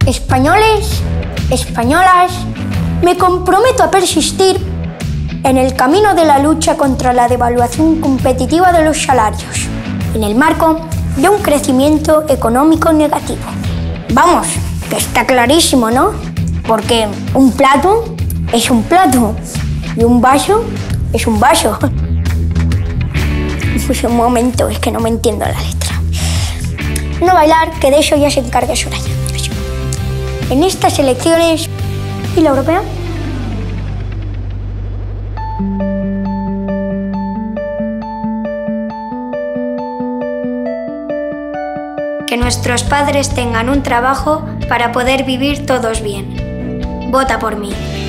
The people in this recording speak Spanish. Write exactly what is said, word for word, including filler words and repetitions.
Españoles, españolas, me comprometo a persistir en el camino de la lucha contra la devaluación competitiva de los salarios, en el marco de un crecimiento económico negativo. Vamos, que está clarísimo, ¿no? Porque un plato es un plato y un vaso es un vaso. Pues un momento, es que no me entiendo la letra. No bailar, que de eso ya se encarga Soraya. En estas elecciones... ¿Y la europea? Que nuestros padres tengan un trabajo para poder vivir todos bien. Vota por mí.